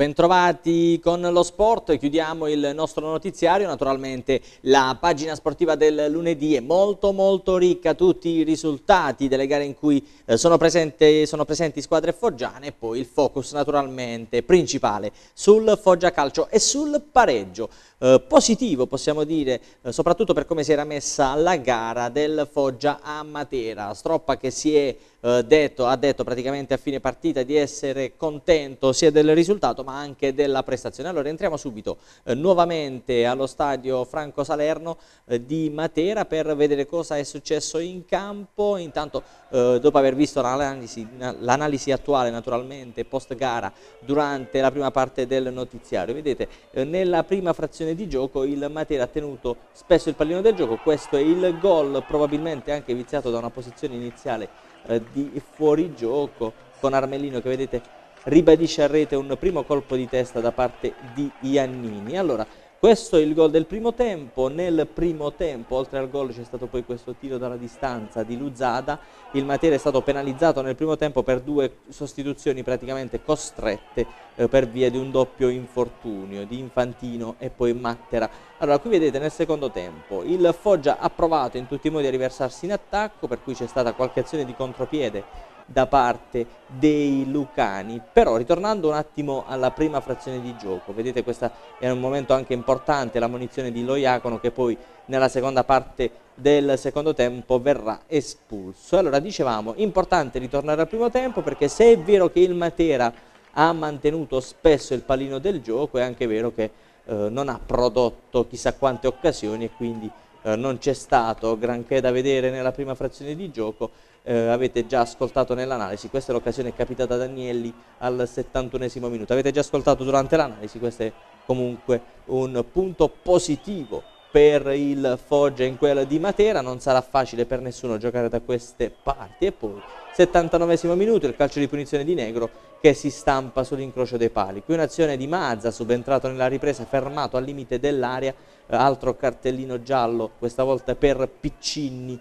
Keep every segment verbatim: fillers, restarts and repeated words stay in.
Bentrovati con lo sport, chiudiamo il nostro notiziario, naturalmente la pagina sportiva del lunedì è molto molto ricca, tutti i risultati delle gare in cui eh, sono, presente, sono presenti squadre foggiane e poi il focus naturalmente principale sul Foggia Calcio e sul pareggio. Eh, positivo possiamo dire, eh, soprattutto per come si era messa la gara del Foggia a Matera. Stroppa che si è eh, detto, ha detto praticamente a fine partita di essere contento sia del risultato ma anche della prestazione. Allora entriamo subito eh, nuovamente allo stadio Franco Salerno eh, di Matera per vedere cosa è successo in campo. Intanto eh, dopo aver visto l'analisi, l'analisi attuale naturalmente post gara durante la prima parte del notiziario, vedete eh, nella prima frazione di gioco il Matera ha tenuto spesso il pallino del gioco. Questo è il gol, probabilmente anche viziato da una posizione iniziale eh, di fuorigioco, con Armellino che vedete ribadisce a rete un primo colpo di testa da parte di Iannini. Allora, questo è il gol del primo tempo. Nel primo tempo, oltre al gol, c'è stato poi questo tiro dalla distanza di Luzada. Il Matera è stato penalizzato nel primo tempo per due sostituzioni praticamente costrette eh, per via di un doppio infortunio di Infantino e poi Mattera. Allora, qui vedete nel secondo tempo il Foggia ha provato in tutti i modi a riversarsi in attacco, per cui c'è stata qualche azione di contropiede da parte dei lucani. Però ritornando un attimo alla prima frazione di gioco, vedete questo è un momento anche importante, la munizione di Loiacono che poi nella seconda parte del secondo tempo verrà espulso. Allora dicevamo, importante ritornare al primo tempo, perché se è vero che il Matera ha mantenuto spesso il pallino del gioco, è anche vero che eh, non ha prodotto chissà quante occasioni e quindi eh, non c'è stato granché da vedere nella prima frazione di gioco. Eh, avete già ascoltato nell'analisi, questa è l'occasione capitata ad Agnelli al settantunesimo minuto, avete già ascoltato durante l'analisi, questo è comunque un punto positivo per il Foggia in quella di Matera. Non sarà facile per nessuno giocare da queste parti. E poi settantanovesimo minuto, il calcio di punizione di Negro che si stampa sull'incrocio dei pali. Qui un'azione di Mazza, subentrato nella ripresa, fermato al limite dell'area, eh, altro cartellino giallo, questa volta per Piccinni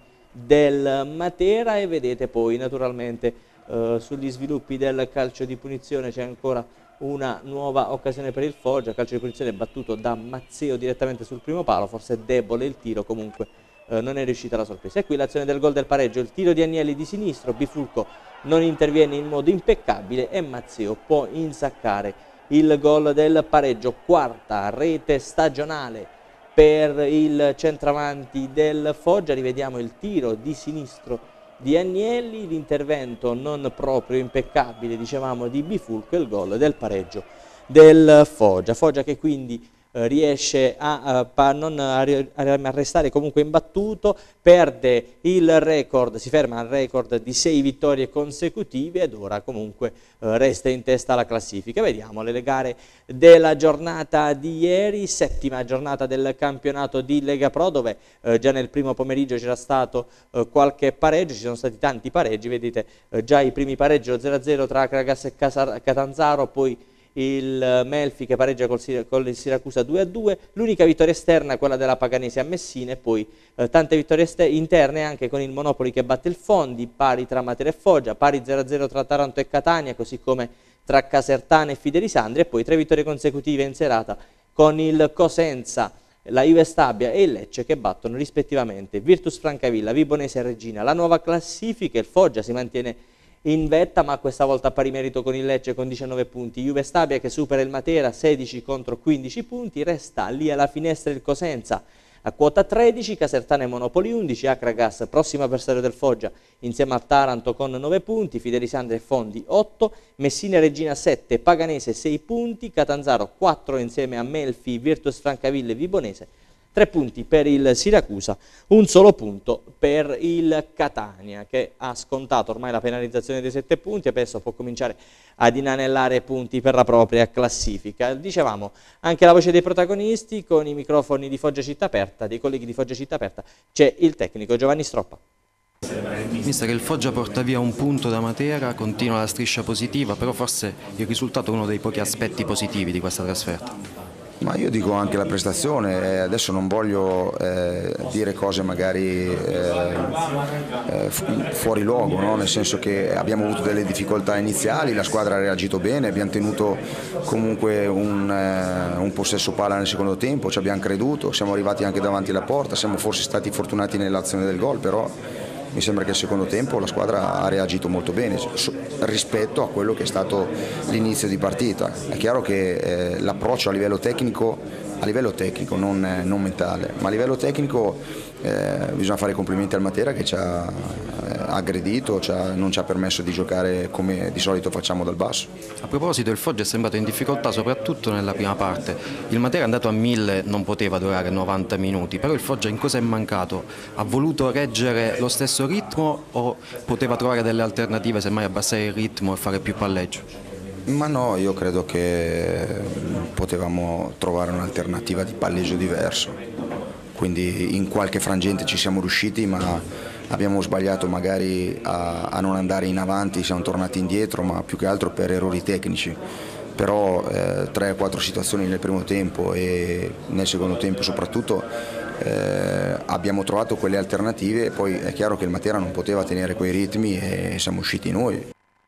del Matera. E vedete poi naturalmente eh, sugli sviluppi del calcio di punizione c'è ancora una nuova occasione per il Foggia, calcio di punizione battuto da Mazzeo direttamente sul primo palo, forse è debole il tiro, comunque eh, non è riuscita la sorpresa. E qui l'azione del gol del pareggio, il tiro di Agnelli di sinistro, Bifulco non interviene in modo impeccabile e Mazzeo può insaccare il gol del pareggio, quarta rete stagionale per il centravanti del Foggia. Rivediamo il tiro di sinistro di Agnelli, l'intervento non proprio impeccabile, dicevamo, di Bifulco e il gol del pareggio del Foggia. Foggia che quindi eh, riesce a, a, non a, a restare comunque imbattuto, perde il record, si ferma al record di sei vittorie consecutive ed ora comunque eh, resta in testa alla classifica. Vediamo le gare della giornata di ieri, settima giornata del campionato di Lega Pro, dove eh, già nel primo pomeriggio c'era stato eh, qualche pareggio, ci sono stati tanti pareggi, vedete eh, già i primi pareggi, lo zero a zero tra Kragas e Casar Catanzaro, poi il Melfi che pareggia col, con il Siracusa due a due, l'unica vittoria esterna quella della Paganese a Messina e poi eh, tante vittorie interne anche con il Monopoli che batte il Fondi, pari tra Matera e Foggia, pari zero a zero tra Taranto e Catania, così come tra Casertana e Fidelisandria, e poi tre vittorie consecutive in serata con il Cosenza, la Juve Stabia e il Lecce che battono rispettivamente Virtus Francavilla, Vibonese e Regina. La nuova classifica, il Foggia si mantiene in vetta ma questa volta a pari merito con il Lecce con diciannove punti, Juve Stabia che supera il Matera sedici contro quindici punti, resta lì alla finestra il Cosenza a quota tredici, Casertana e Monopoli undici, Acragas prossimo avversario del Foggia insieme a Taranto con nove punti, Fidelisandria e Fondi otto, Messina e Regina sette, Paganese sei punti, Catanzaro quattro insieme a Melfi, Virtus Francavilla e Vibonese, tre punti per il Siracusa, un solo punto per il Catania che ha scontato ormai la penalizzazione dei sette punti e adesso può cominciare ad inanellare punti per la propria classifica. Dicevamo anche la voce dei protagonisti con i microfoni di Foggia Città Aperta, dei colleghi di Foggia Città Aperta, c'è il tecnico Giovanni Stroppa. Visto che il Foggia porta via un punto da Matera, continua la striscia positiva, però forse il risultato è uno dei pochi aspetti positivi di questa trasferta. Ma io dico anche la prestazione, adesso non voglio eh, dire cose magari eh, eh, fuori luogo, no? Nel senso che abbiamo avuto delle difficoltà iniziali, la squadra ha reagito bene, abbiamo tenuto comunque un, eh, un possesso palla nel secondo tempo, ci abbiamo creduto, siamo arrivati anche davanti alla porta, siamo forse stati fortunati nell'azione del gol, però mi sembra che il secondo tempo la squadra ha reagito molto bene rispetto a quello che è stato l'inizio di partita. È chiaro che eh, l'approccio a livello tecnico, a livello tecnico non, eh, non mentale, ma a livello tecnico eh, bisogna fare i complimenti al Matera che ci ha eh, aggredito, ci ha, non ci ha permesso di giocare come di solito facciamo dal basso. A proposito, il Foggia è sembrato in difficoltà soprattutto nella prima parte. Il Matera è andato a mille, non poteva durare novanta minuti, però il Foggia in cosa è mancato? Ha voluto reggere lo stesso ritmo o poteva trovare delle alternative, semmai abbassare il ritmo e fare più palleggio? Ma no, io credo che potevamo trovare un'alternativa di palleggio diverso, quindi in qualche frangente ci siamo riusciti, ma abbiamo sbagliato magari a, a non andare in avanti, siamo tornati indietro, ma più che altro per errori tecnici. Però eh, tre o quattro situazioni nel primo tempo e nel secondo tempo soprattutto eh, abbiamo trovato quelle alternative e poi è chiaro che il Matera non poteva tenere quei ritmi e siamo usciti noi.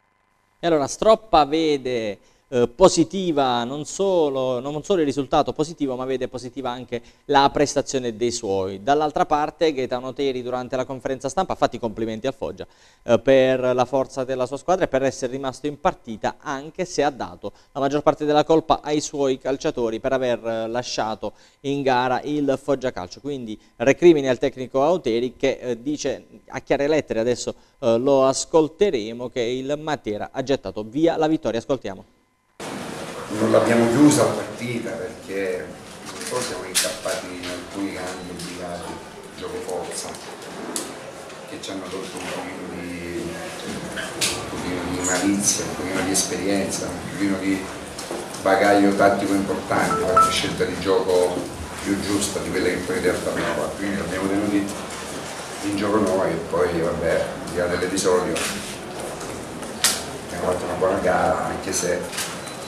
E allora Stroppa vede eh, positiva non solo, non solo il risultato positivo, ma vede positiva anche la prestazione dei suoi. Dall'altra parte Gaetano Teri durante la conferenza stampa ha fatto i complimenti al Foggia eh, per la forza della sua squadra e per essere rimasto in partita, anche se ha dato la maggior parte della colpa ai suoi calciatori per aver lasciato in gara il Foggia Calcio. Quindi recrimini al tecnico Auteri che eh, dice a chiare lettere, adesso eh, lo ascolteremo, che il Matera ha gettato via la vittoria. Ascoltiamo. Non l'abbiamo chiusa la partita perché poi siamo incappati in alcuni cambi obbligati, gioco forza, che ci hanno tolto un pochino di, un pochino di malizia, un pochino di esperienza, un pochino di bagaglio tattico importante, qualche scelta di gioco più giusta di quelle che poi in realtà abbiamo fatto. Quindi l'abbiamo tenuti in gioco noi e poi vabbè, al di là dell'episodio abbiamo fatto una buona gara, anche se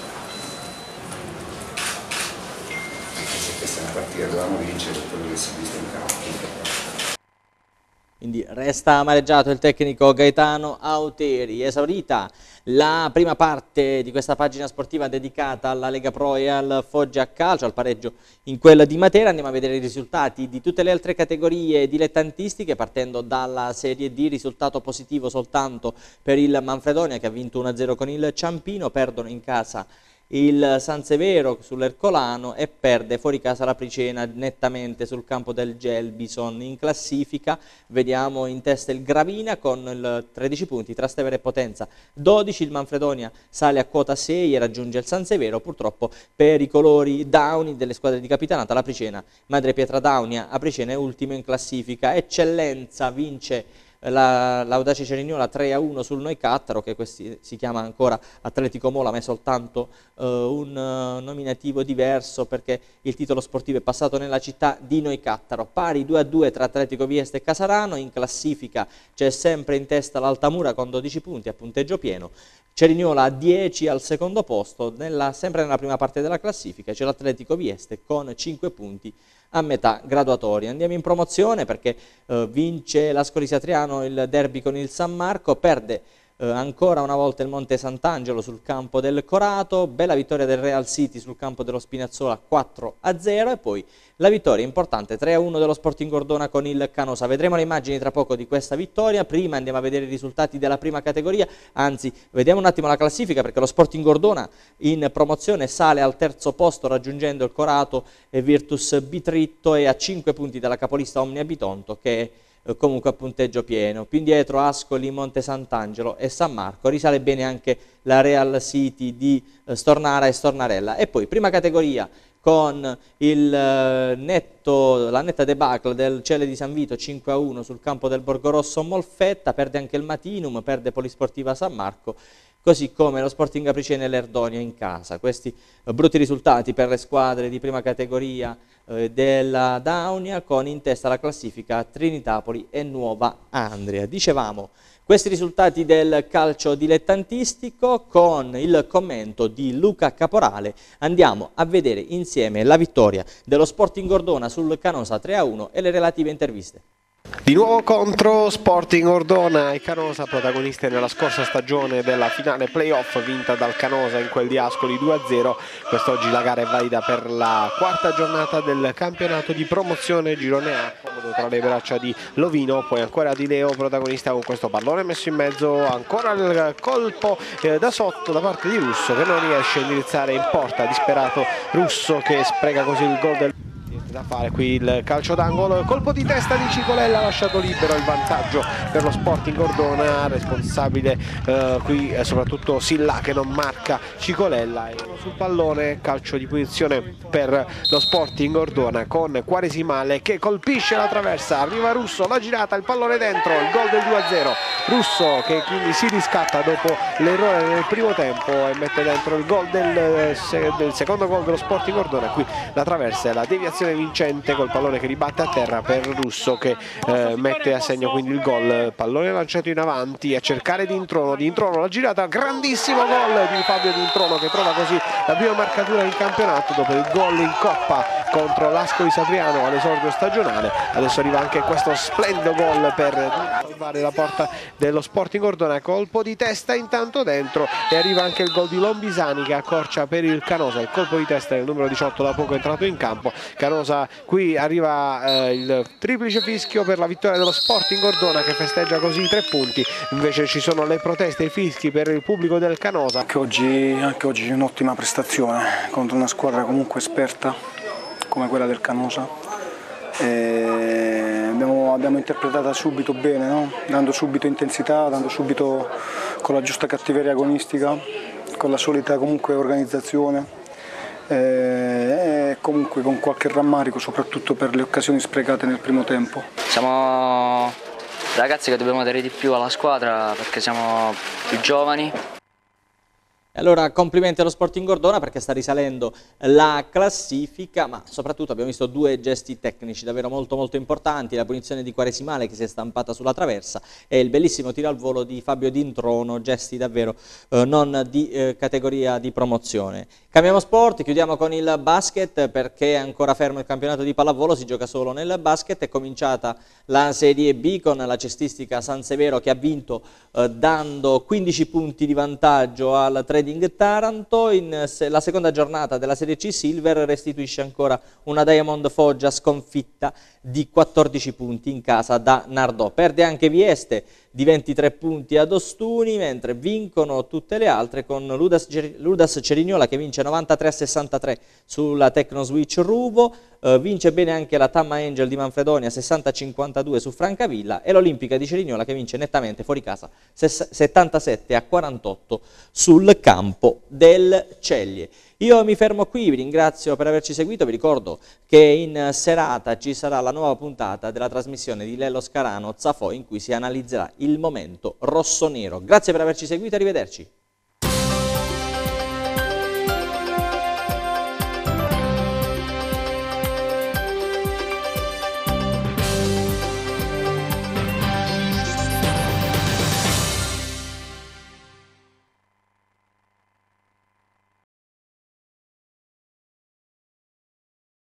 questa è una partita che dovevamo vincere per quello che si è visto in campo. Quindi resta amareggiato il tecnico Gaetano Auteri. Esaurita la prima parte di questa pagina sportiva dedicata alla Lega Pro e al Foggia Calcio, al pareggio in quella di Matera, andiamo a vedere i risultati di tutte le altre categorie dilettantistiche, partendo dalla Serie D. Risultato positivo soltanto per il Manfredonia che ha vinto uno a zero con il Ciampino, perdono in casa il San Severo sull'Ercolano e perde fuori casa la Pricena nettamente sul campo del Gelbison. In classifica vediamo in testa il Gravina con il tredici punti, Trastevere e Potenza dodici, il Manfredonia sale a quota sei e raggiunge il San Severo. Purtroppo per i colori Dauni delle squadre di capitanata la Pricena, Madre Pietra Daunia, a Pricena è ultimo in classifica. Eccellenza vince l'Audace Cerignola tre a uno sul Noicattaro, che questi si chiama ancora Atletico Mola ma è soltanto uh, un uh, nominativo diverso perché il titolo sportivo è passato nella città di Noicattaro. Pari due a due tra Atletico Vieste e Casarano. In classifica c'è sempre in testa l'Altamura con dodici punti a punteggio pieno, Cerignola a dieci al secondo posto, nella, sempre nella prima parte della classifica c'è l'Atletico Vieste con cinque punti a metà graduatoria. Andiamo in promozione perché eh, vince l'Ascoli Satriano il derby con il San Marco, perde eh, ancora una volta il Monte Sant'Angelo sul campo del Corato, bella vittoria del Real City sul campo dello Spinazzola quattro a zero e poi la vittoria importante tre a uno dello Sporting Gordona con il Canosa. Vedremo le immagini tra poco di questa vittoria, prima andiamo a vedere i risultati della prima categoria, anzi vediamo un attimo la classifica perché lo Sporting Gordona in promozione sale al terzo posto raggiungendo il Corato e Virtus Bitritto e a cinque punti dalla capolista Omnia Bitonto che è comunque a punteggio pieno. Più indietro Ascoli, Monte Sant'Angelo e San Marco, risale bene anche la Real City di Stornara e Stornarella. E poi prima categoria con il netto, la netta debacle del Celle di San Vito cinque a uno sul campo del Borgorosso Molfetta, perde anche il Matinum, perde Polisportiva San Marco, così come lo Sporting Apricena e l'Erdonia in casa. Questi eh, brutti risultati per le squadre di prima categoria eh, della Daunia, con in testa la classifica Trinitapoli e Nuova Andria. Dicevamo, questi risultati del calcio dilettantistico, con il commento di Luca Caporale andiamo a vedere insieme la vittoria dello Sporting Ordona sul Canosa tre a uno e le relative interviste. Di nuovo contro Sporting Ordona e Canosa, protagoniste nella scorsa stagione della finale playoff vinta dal Canosa in quel di Ascoli due a zero. Quest'oggi la gara è valida per la quarta giornata del campionato di promozione Girone A, tra le braccia di Lovino, poi ancora Di Leo, protagonista con questo pallone messo in mezzo, ancora il colpo eh, da sotto da parte di Russo che non riesce a indirizzare in porta, disperato Russo che spreca così il gol del... da fare qui il calcio d'angolo, colpo di testa di Cicolella, ha lasciato libero il vantaggio per lo Sporting Ordona, responsabile eh, qui eh, soprattutto Silla che non marca Cicolella. E sul pallone, calcio di punizione per lo Sporting Ordona con Quaresimale che colpisce la traversa, arriva Russo, la girata, il pallone dentro, il gol del due a zero. Russo che quindi si riscatta dopo l'errore nel primo tempo e mette dentro il gol del, del secondo gol dello Sporting Ordona. Qui la traversa e la deviazione vincente col pallone che ribatte a terra per Russo che eh, mette a segno quindi il gol. Pallone lanciato in avanti a cercare Dintrono, Dintrono la girata, grandissimo gol di Fabio Dintrono che trova così la prima marcatura in campionato dopo il gol in Coppa contro l'Ascoli Satriano all'esordio stagionale. Adesso arriva anche questo splendido gol per salvare la porta dello Sporting Ordona, colpo di testa intanto dentro, e arriva anche il gol di Lombisani che accorcia per il Canosa, il colpo di testa del numero diciotto da poco entrato in campo. Canosa, qui arriva eh, il triplice fischio per la vittoria dello Sporting Ordona che festeggia così i tre punti, invece ci sono le proteste e i fischi per il pubblico del Canosa. Anche oggi, anche oggi un'ottima prestazione contro una squadra comunque esperta come quella del Canosa. E abbiamo, abbiamo interpretata subito bene, no? Dando subito intensità, dando subito con la giusta cattiveria agonistica, con la solita comunque organizzazione. E comunque con qualche rammarico soprattutto per le occasioni sprecate nel primo tempo. Siamo ragazzi che dobbiamo dare di più alla squadra perché siamo più giovani. Allora complimenti allo Sporting Ordona perché sta risalendo la classifica, ma soprattutto abbiamo visto due gesti tecnici davvero molto molto importanti, la punizione di Quaresimale che si è stampata sulla traversa e il bellissimo tiro al volo di Fabio Dintrono, gesti davvero eh, non di eh, categoria di promozione. Cambiamo sport, chiudiamo con il basket perché è ancora fermo il campionato di pallavolo, si gioca solo nel basket, è cominciata la Serie B con la cestistica San Severo che ha vinto eh, dando quindici punti di vantaggio al Trading Taranto. In se la seconda giornata della Serie C Silver restituisce ancora una Diamond Foggia sconfitta di quattordici punti in casa da Nardò. Perde anche Vieste di ventitré punti ad Ostuni, mentre vincono tutte le altre con Ludas, Ludas Cerignola che vince novantatré a sessantatré sulla Tecnoswitch Ruvo, eh, vince bene anche la Tamma Angel di Manfredonia sessanta a cinquantadue su Francavilla e l'Olimpica di Cerignola che vince nettamente fuori casa settantasette a quarantotto sul campo del Ceglie. Io mi fermo qui, vi ringrazio per averci seguito, vi ricordo che in serata ci sarà la nuova puntata della trasmissione di Lello Scarano Zafò in cui si analizzerà il momento rossonero. Grazie per averci seguito, arrivederci.